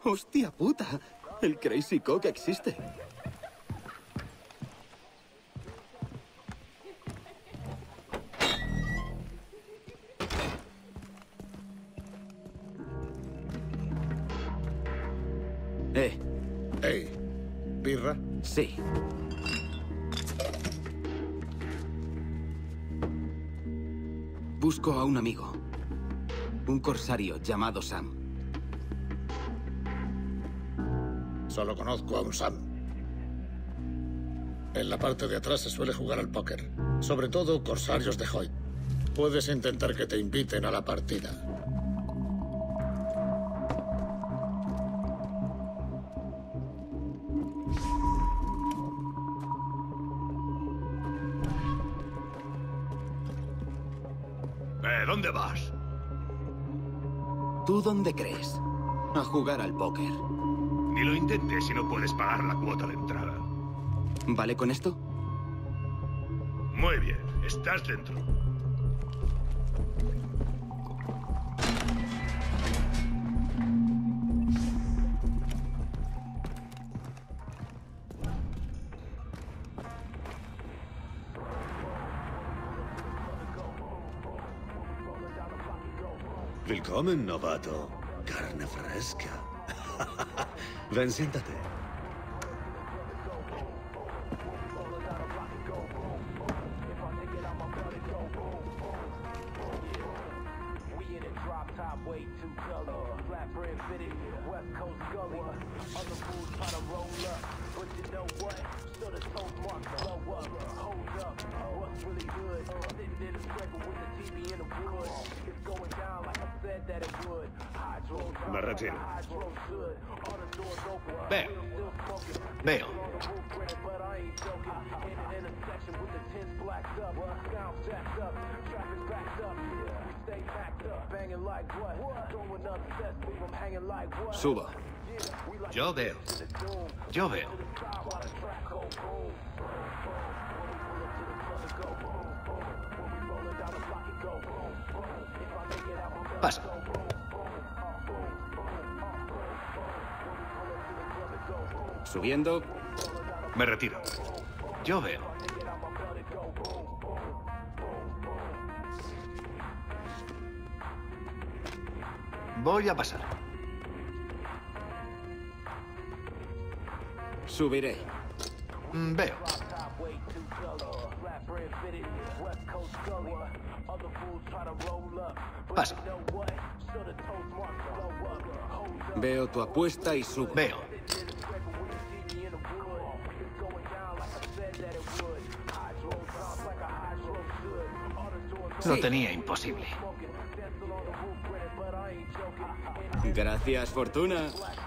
¡Hostia puta! El Crazy Cock existe. Hey, ¿birra? Sí. Busco a un amigo. Un corsario llamado Sam. Solo conozco a un Sam. En la parte de atrás se suele jugar al póker. Sobre todo corsarios de Hoyt. Puedes intentar que te inviten a la partida. ¿Dónde vas? ¿Tú dónde crees? A jugar al póker. Ni lo intentes si no puedes pagar la cuota de entrada. ¿Vale con esto? Muy bien, estás dentro. Willkommen, novato. Carne fresca. Ven, siéntate. Me retiro. Veo. Subo. Yo veo. Pasa. Subiendo. Me retiro. Yo veo. Voy a pasar. Subiré. Veo. Paso. Veo tu apuesta y subo. Veo. Lo tenía imposible. Gracias, Fortuna.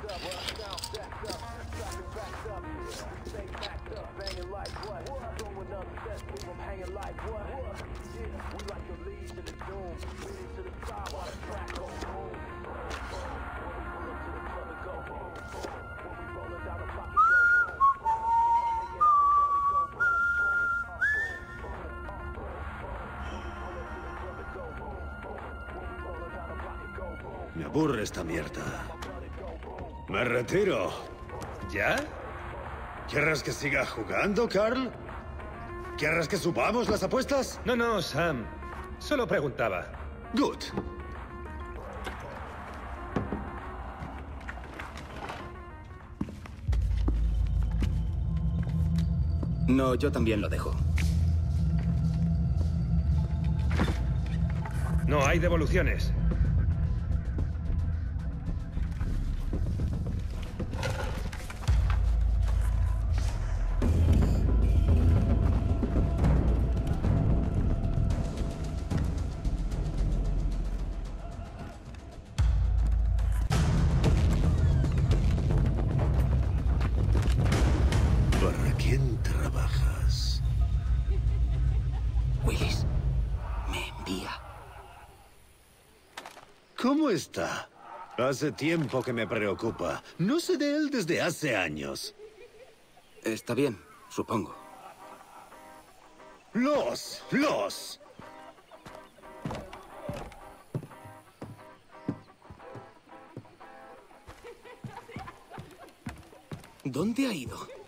Me aburre esta mierda. Me retiro. ¿Ya? ¿Quieres que siga jugando, Carl? ¿Quieres que subamos las apuestas? No, Sam. Solo preguntaba. Good. No, yo también lo dejo. No hay devoluciones. ¿Para quién trabajas? Willis, me envía. ¿Cómo está? Hace tiempo que me preocupa. No sé de él desde hace años. Está bien, supongo. ¡Los! ¿Dónde ha ido?